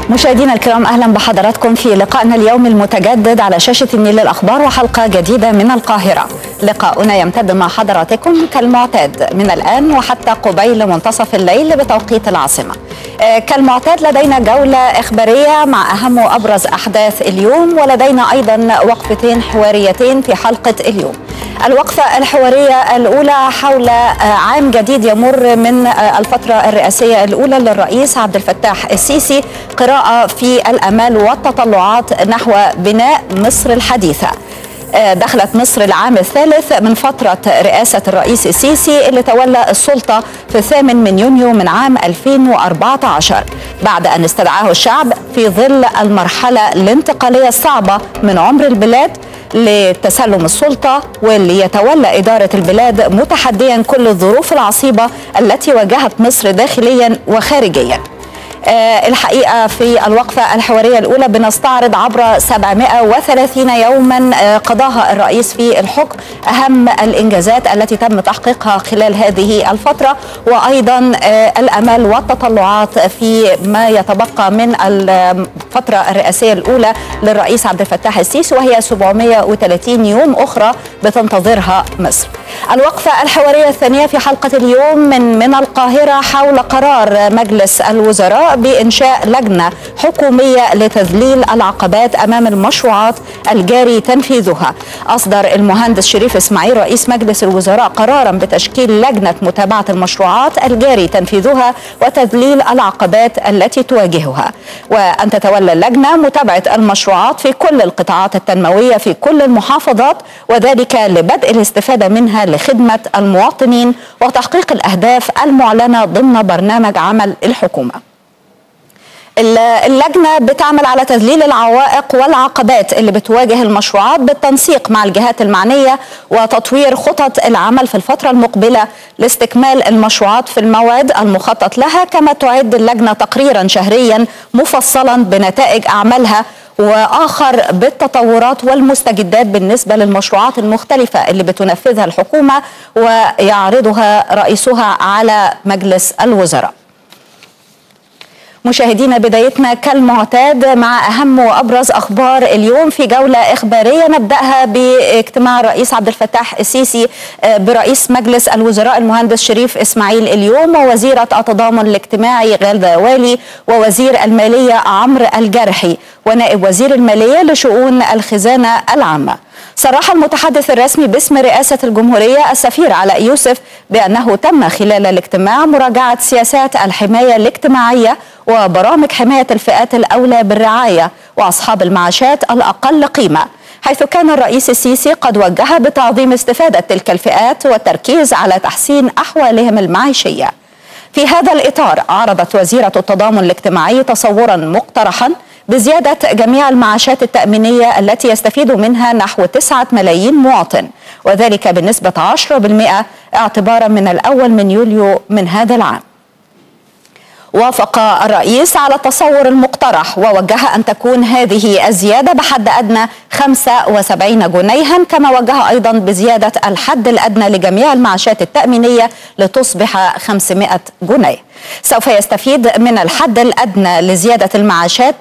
مشاهدينا الكرام، أهلا بحضراتكم في لقائنا اليوم المتجدد على شاشة النيل للأخبار وحلقة جديدة من القاهرة. لقاؤنا يمتد مع حضراتكم كالمعتاد من الآن وحتى قبيل منتصف الليل بتوقيت العاصمة. كالمعتاد لدينا جولة إخبارية مع أهم وأبرز أحداث اليوم، ولدينا أيضا وقفتين حواريتين في حلقة اليوم. الوقفة الحوارية الأولى حول عام جديد يمر من الفترة الرئاسية الأولى للرئيس عبد الفتاح السيسي، قراءة في الآمال والتطلعات نحو بناء مصر الحديثة. دخلت مصر العام الثالث من فترة رئاسة الرئيس السيسي اللي تولى السلطة في 8 يونيو من عام 2014 بعد أن استدعاه الشعب في ظل المرحلة الانتقالية الصعبة من عمر البلاد لتسلم السلطة، واللي يتولى إدارة البلاد متحديا كل الظروف العصيبة التي واجهت مصر داخليا وخارجيا. الحقيقة في الوقفة الحوارية الأولى بنستعرض عبر 730 يوما قضاها الرئيس في الحكم أهم الإنجازات التي تم تحقيقها خلال هذه الفترة، وأيضا الأمال والتطلعات في ما يتبقى من الفترة الرئاسية الأولى للرئيس عبد الفتاح السيسي، وهي 730 يوم أخرى بتنتظرها مصر. الوقفة الحوارية الثانية في حلقة اليوم من القاهرة حول قرار مجلس الوزراء بإنشاء لجنة حكومية لتذليل العقبات أمام المشروعات الجاري تنفيذها. أصدر المهندس شريف إسماعيل رئيس مجلس الوزراء قرارا بتشكيل لجنة متابعة المشروعات الجاري تنفيذها وتذليل العقبات التي تواجهها، وأن تتولى اللجنة متابعة المشروعات في كل القطاعات التنموية في كل المحافظات، وذلك لبدء الاستفادة منها لخدمة المواطنين وتحقيق الأهداف المعلنة ضمن برنامج عمل الحكومة. اللجنة بتعمل على تذليل العوائق والعقبات اللي بتواجه المشروعات بالتنسيق مع الجهات المعنية وتطوير خطط العمل في الفترة المقبلة لاستكمال المشروعات في الموعد المخطط لها، كما تعد اللجنة تقريرا شهريا مفصلا بنتائج أعمالها وآخر بالتطورات والمستجدات بالنسبة للمشروعات المختلفة اللي بتنفذها الحكومة ويعرضها رئيسها على مجلس الوزراء. مشاهدينا، بدايتنا كالمعتاد مع أهم وأبرز أخبار اليوم في جولة إخبارية نبدأها باجتماع الرئيس عبد الفتاح السيسي برئيس مجلس الوزراء المهندس شريف إسماعيل اليوم، ووزيرة التضامن الاجتماعي غادة والي، ووزير المالية عمرو الجرحي، ونائب وزير المالية لشؤون الخزانة العامة. صرح المتحدث الرسمي باسم رئاسة الجمهورية السفير علاء يوسف بأنه تم خلال الاجتماع مراجعة سياسات الحماية الاجتماعية وبرامج حماية الفئات الأولى بالرعاية وأصحاب المعاشات الأقل قيمة، حيث كان الرئيس السيسي قد وجه بتعظيم استفادة تلك الفئات والتركيز على تحسين أحوالهم المعيشية. في هذا الإطار عرضت وزيرة التضامن الاجتماعي تصورا مقترحا بزيادة جميع المعاشات التأمينية التي يستفيد منها نحو 9 ملايين مواطن، وذلك بنسبة 10% اعتبارا من الأول من يوليو من هذا العام. وافق الرئيس على التصور المقترح ووجه أن تكون هذه الزيادة بحد أدنى 75 جنيها، كما وجه أيضا بزيادة الحد الأدنى لجميع المعاشات التأمينية لتصبح 500 جنيه. سوف يستفيد من الحد الأدنى لزيادة المعاشات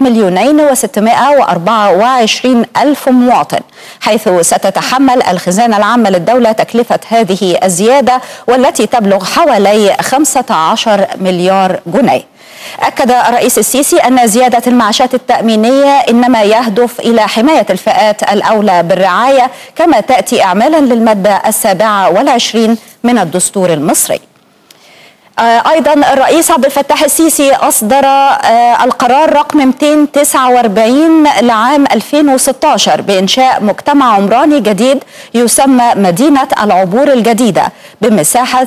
2,624,000 مواطن، حيث ستتحمل الخزانة العامة للدولة تكلفة هذه الزيادة والتي تبلغ حوالي 15 مليار جنيه. أكد الرئيس السيسي أن زيادة المعاشات التأمينية إنما يهدف إلى حماية الفئات الأولى بالرعاية، كما تأتي إعمالا للمادة 27 من الدستور المصري. أيضا الرئيس عبد الفتاح السيسي أصدر القرار رقم 249 لعام 2016 بإنشاء مجتمع عمراني جديد يسمى مدينة العبور الجديدة بمساحة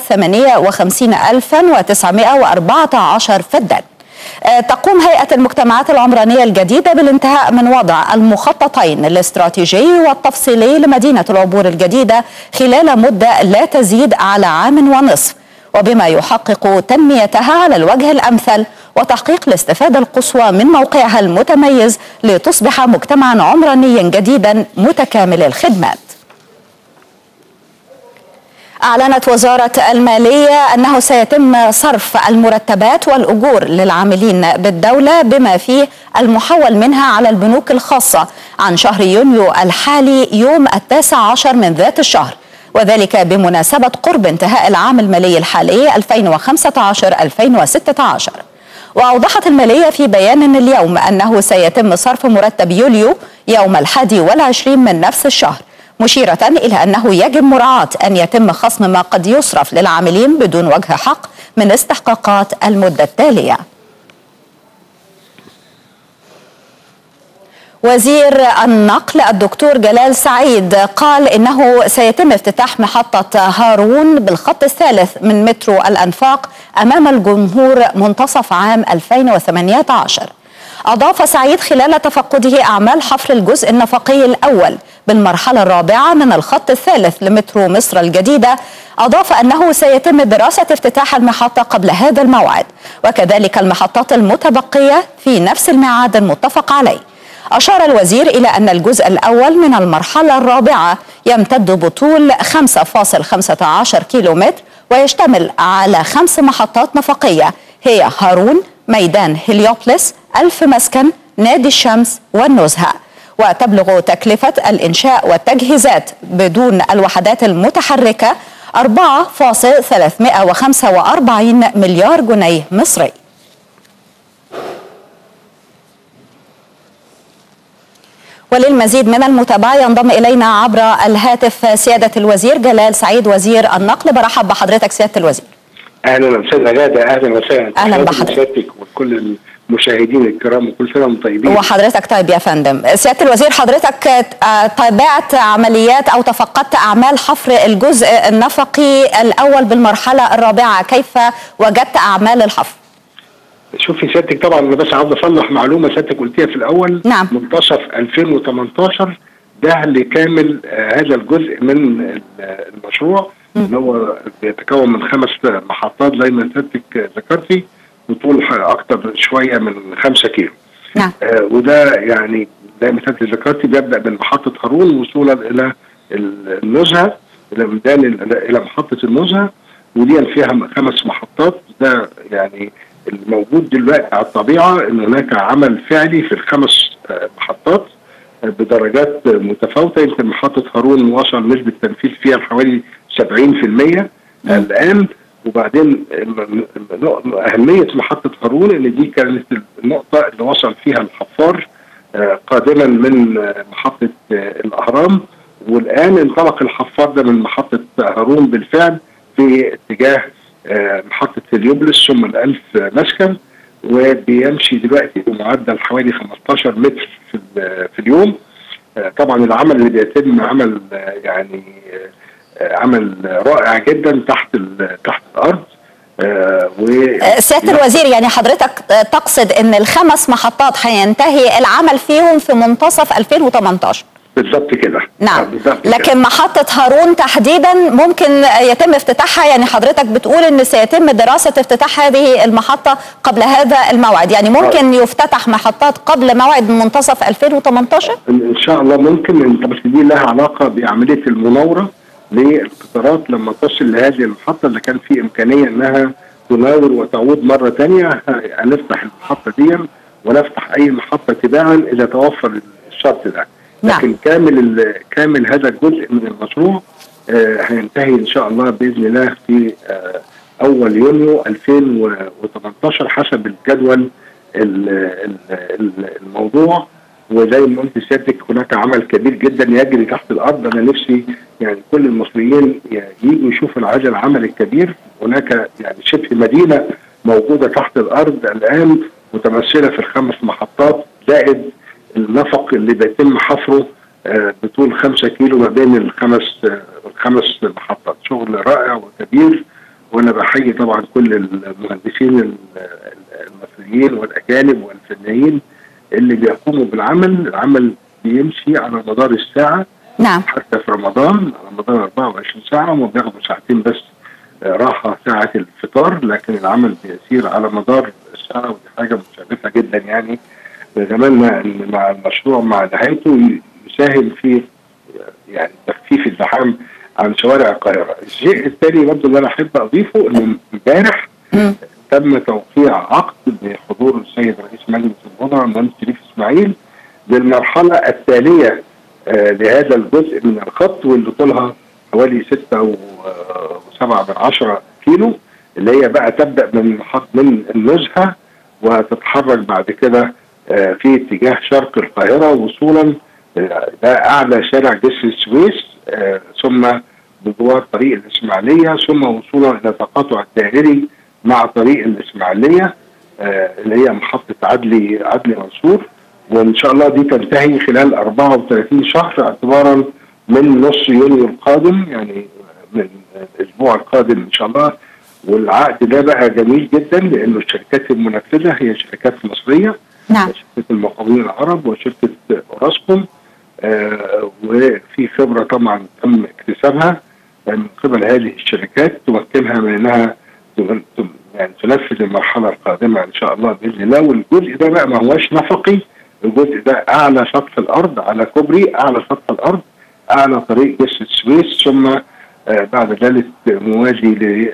58,914 فدان. تقوم هيئة المجتمعات العمرانية الجديدة بالانتهاء من وضع المخططين الاستراتيجي والتفصيلي لمدينة العبور الجديدة خلال مدة لا تزيد على 1.5 عام، وبما يحقق تنميتها على الوجه الأمثل وتحقيق الاستفادة القصوى من موقعها المتميز لتصبح مجتمعا عمرانيا جديدا متكامل الخدمات. أعلنت وزارة المالية أنه سيتم صرف المرتبات والأجور للعاملين بالدولة بما فيه المحول منها على البنوك الخاصة عن شهر يونيو الحالي يوم 19 من ذات الشهر، وذلك بمناسبة قرب انتهاء العام المالي الحالي 2015-2016. وأوضحت المالية في بيان اليوم أنه سيتم صرف مرتب يوليو يوم 21 من نفس الشهر، مشيرة إلى أنه يجب مراعاة أن يتم خصم ما قد يصرف للعاملين بدون وجه حق من استحقاقات المدة التالية. وزير النقل الدكتور جلال سعيد قال إنه سيتم افتتاح محطة هارون بالخط الثالث من مترو الأنفاق أمام الجمهور منتصف عام 2018. أضاف سعيد خلال تفقده أعمال حفر الجزء النفقي الأول بالمرحلة الرابعة من الخط الثالث لمترو مصر الجديدة، أضاف أنه سيتم دراسة افتتاح المحطة قبل هذا الموعد، وكذلك المحطات المتبقية في نفس الميعاد المتفق عليه. أشار الوزير إلى أن الجزء الأول من المرحلة الرابعة يمتد بطول 5.15 كيلومتر ويشتمل على 5 محطات نفقية هي هارون، ميدان هليوبلس، ألف مسكن، نادي الشمس والنزهة. وتبلغ تكلفة الإنشاء والتجهيزات بدون الوحدات المتحركة 4.345 مليار جنيه مصري. وللمزيد من المتابعة ينضم إلينا عبر الهاتف سيادة الوزير جلال سعيد وزير النقل. برحب بحضرتك سيادة الوزير. اهلا استاذ غاده، اهلا وسهلا. اهلا بحضرتك وكل المشاهدين الكرام وكل سنه وانتم طيبين. وحضرتك طيب يا فندم. سياده الوزير، حضرتك تابعت عمليات او تفقدت اعمال حفر الجزء النفقي الاول بالمرحله الرابعه، كيف وجدت اعمال الحفر؟ شوفي سيادتك، طبعا انا بس عاوز اصلح معلومه سيادتك قلتيها في الاول. نعم. منتصف 2018 ده لكامل هذا الجزء من المشروع اللي هو بيتكون من 5 محطات زي ما سيادتك ذكرتي، وطول اكتر شويه من 5 كيلو. نعم. وده يعني زي ما سيادتك ذكرتي بيبدا من محطه هارون وصولا الى النزهه، الى ميدان الى محطه النزهه، ودي فيها 5 محطات. ده يعني الموجود دلوقتي على الطبيعه ان هناك عمل فعلي في ال5 محطات بدرجات متفاوته. يمكن محطه هارون وصل نسبه تنفيذ فيها حوالي 70% الان. وبعدين اهميه محطه هارون ان دي كانت النقطه اللي وصل فيها الحفار قادما من محطه الاهرام، والان انطلق الحفار ده من محطه هارون بالفعل في اتجاه محطه هليوبلس ثم الألف مسكن، وبيمشي دلوقتي بمعدل حوالي 15 متر في اليوم. طبعا العمل اللي بيتم عمل يعني عمل رائع جدا تحت الارض. سيادة الوزير، يعني حضرتك تقصد ان ال5 محطات هينتهي العمل فيهم في منتصف 2018؟ بالضبط كده. نعم. لكن محطة هارون تحديدا ممكن يتم افتتاحها، يعني حضرتك بتقول ان سيتم دراسة افتتاح هذه المحطة قبل هذا الموعد، يعني ممكن يفتتح محطات قبل موعد منتصف 2018؟ ان شاء الله ممكن، بس دي لها علاقة بعملية المناورة للقطارات لما تصل لهذه المحطة اللي كان في إمكانية انها تناور وتعود مرة ثانية. هنفتح المحطة دي ونفتح اي محطة تباعا اذا توفر الشرط ده. لكن كامل هذا الجزء من المشروع هينتهي ان شاء الله باذن الله في اول يونيو 2018 حسب الجدول الموضوع. وزي ما قلت سيادتك هناك عمل كبير جدا يجري تحت الارض. انا نفسي يعني كل المصريين يجوا يشوفوا هذا العمل الكبير. هناك يعني شبه مدينه موجوده تحت الارض الان متمثله في ال5 محطات زائد النفق اللي بيتم حفره بطول 5 كيلو ما بين الخمس محطات. شغل رائع وكبير، وانا بحيي طبعا كل المهندسين المصريين والاجانب والفنيين اللي بيقوموا بالعمل. العمل بيمشي على مدار الساعه. نعم. حتى في رمضان على مدار 24 ساعه، وما بياخدوا 2 ساعتين بس راحه ساعه الفطار، لكن العمل بيسير على مدار الساعه، ودي حاجه مشرفه جدا. يعني نتمنى ان مع المشروع مع نهايته يساهم في يعني تخفيف الزحام عن شوارع القاهره. الشيء الثاني برضه اللي انا احب اضيفه انه امبارح تم توقيع عقد بحضور السيد رئيس مجلس الوزراء المهندس شريف اسماعيل للمرحله التاليه لهذا الجزء من الخط، واللي طولها حوالي 6.7 كيلو، اللي هي بقى تبدا من النزهه وتتحرك بعد كده في اتجاه شرق القاهره وصولا ده اعلى شارع جسر السويس، ثم بجوار طريق الاسماعيليه، ثم وصولا الى تقاطع الدائري مع طريق الاسماعيليه اللي هي محطه عدلي منصور. وان شاء الله دي تنتهي خلال 34 شهر اعتبارا من نص يونيو القادم، يعني من الاسبوع القادم ان شاء الله. والعقد ده بقى جميل جدا لانه الشركات المنفذه هي شركات مصريه، نعم، شركه المقاولين العرب وشركه اوراسكوم، وفي خبره طبعا تم اكتسابها من قبل هذه الشركات تمكنها من انها يعني تنفذ المرحله القادمه ان شاء الله باذن الله. والجزء ده بقى ما هوش نفقي، الجزء ده اعلى سطح الارض على كوبري، اعلى سطح الارض، اعلى طريق جسر السويس، ثم بعد ذلك موازي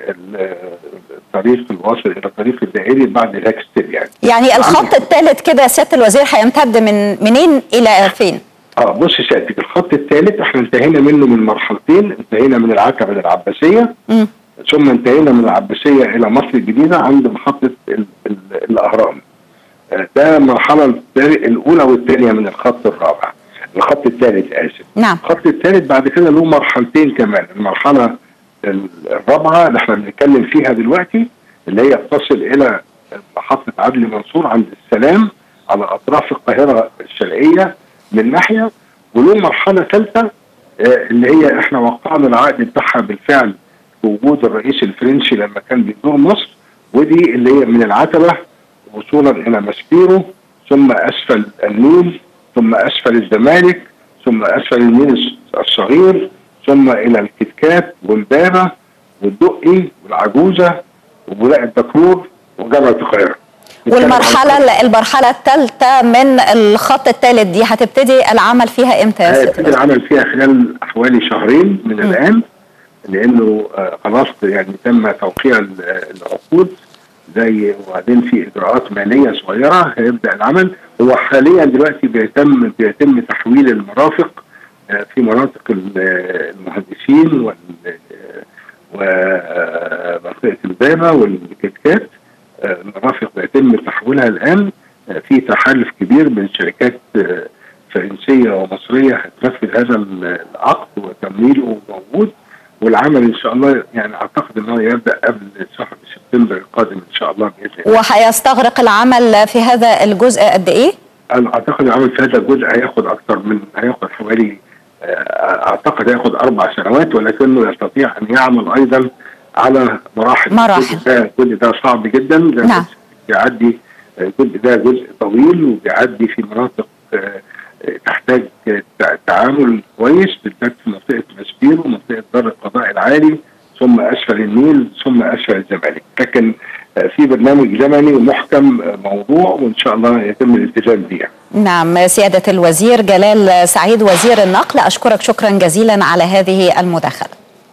للطريق الواصل الى الطريق الدائري بعد الهاكستيل. يعني الخط الثالث كده يا سياده الوزير هيمتد من منين الى فين؟ بص سيادتك، الخط الثالث احنا انتهينا منه من مرحلتين، انتهينا من العتبه للعباسيه، ثم انتهينا من العباسيه الى مصر الجديده عند محطه الاهرام. ده المرحله الاولى والثانيه من الخط الرابع، الخط الثالث اسف. نعم. الخط الثالث بعد كده له مرحلتين كمان، المرحله الرابعه اللي احنا بنتكلم فيها دلوقتي اللي هي تصل الى محطه عدلي منصور عند السلام على اطراف القاهره الشرقيه من ناحيه، وله مرحله ثالثه اللي هي احنا وقعنا العقد بتاعها بالفعل بوجود الرئيس الفرنسي لما كان بيزور مصر، ودي اللي هي من العتبه وصولا الى ماسبيرو، ثم اسفل النيل، ثم اسفل الزمالك، ثم اسفل النيل الصغير، ثم الى الكتكات والبابه والدقي والعجوزه وبولاق الدكرور وجامعه القاهره. والمرحله الثالثه من الخط الثالث دي هتبتدي العمل فيها امتى يا سيدي؟ هيبتدي العمل فيها خلال حوالي شهرين من الان، لانه خلاص يعني تم توقيع العقود زي، وبعدين في اجراءات ماليه صغيره هيبدا العمل. هو حاليا دلوقتي بيتم تحويل المرافق في مناطق المهندسين ومنطقه البابه والكتكات. المرافق بيتم تحويلها الان في تحالف كبير بين شركات فرنسيه ومصريه هتنفذ هذا العقد وتمويله موجود، والعمل ان شاء الله يعني اعتقد انه يبدا قبل شهر سبتمبر القادم ان شاء الله باذن الله. وهيستغرق العمل في هذا الجزء قد ايه؟ انا اعتقد العمل في هذا الجزء هياخد حوالي اعتقد هياخد 4 سنوات، ولكنه يستطيع ان يعمل ايضا على مراحل. الجزء ده صعب جدا، نعم. بيعدي الجزء ده جزء طويل وبيعدي في مناطق تحتاج تعامل كويس، بالذات في منطقه ماسبيرو ومنطقه دار القضاء العالي ثم اسفل النيل ثم اسفل الزمالك، لكن في برنامج زمني محكم موضوع وان شاء الله يتم الالتزام بيه. نعم سياده الوزير جلال سعيد وزير النقل، اشكرك شكرا جزيلا على هذه المداخله.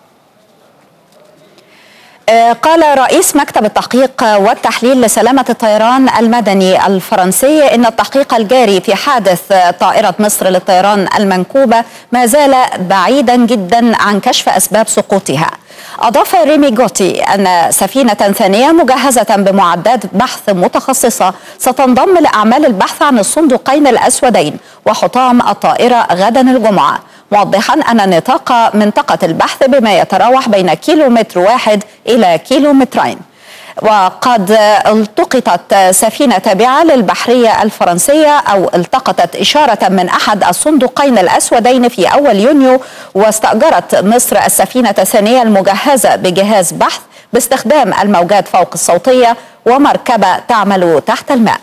قال رئيس مكتب التحقيق والتحليل لسلامة الطيران المدني الفرنسي إن التحقيق الجاري في حادث طائرة مصر للطيران المنكوبة ما زال بعيدا جدا عن كشف أسباب سقوطها. أضاف ريمي غوتي أن سفينة ثانية مجهزة بمعدات بحث متخصصة ستنضم لأعمال البحث عن الصندوقين الأسودين وحطام الطائرة غدا الجمعة، موضحا أن نطاق منطقة البحث بما يتراوح بين كيلومتر 1 إلى كيلومترين. وقد التقطت سفينة تابعة للبحرية الفرنسية أو التقطت إشارة من أحد الصندوقين الأسودين في أول يونيو، واستأجرت مصر السفينة الثانية المجهزة بجهاز بحث باستخدام الموجات فوق الصوتية ومركبة تعمل تحت الماء.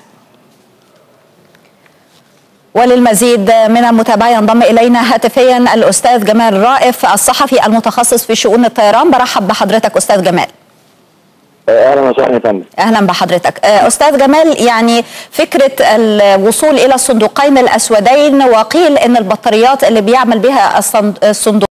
وللمزيد من المتابعة ينضم إلينا هاتفيا الأستاذ جمال رائف الصحفي المتخصص في شؤون الطيران. برحب بحضرتك أستاذ جمال. اهلا وسهلا يا فندم. اهلا بحضرتك. استاذ جمال، يعني فكره الوصول الى الصندوقين الاسودين، وقيل ان البطاريات اللي بيعمل بها الصندوق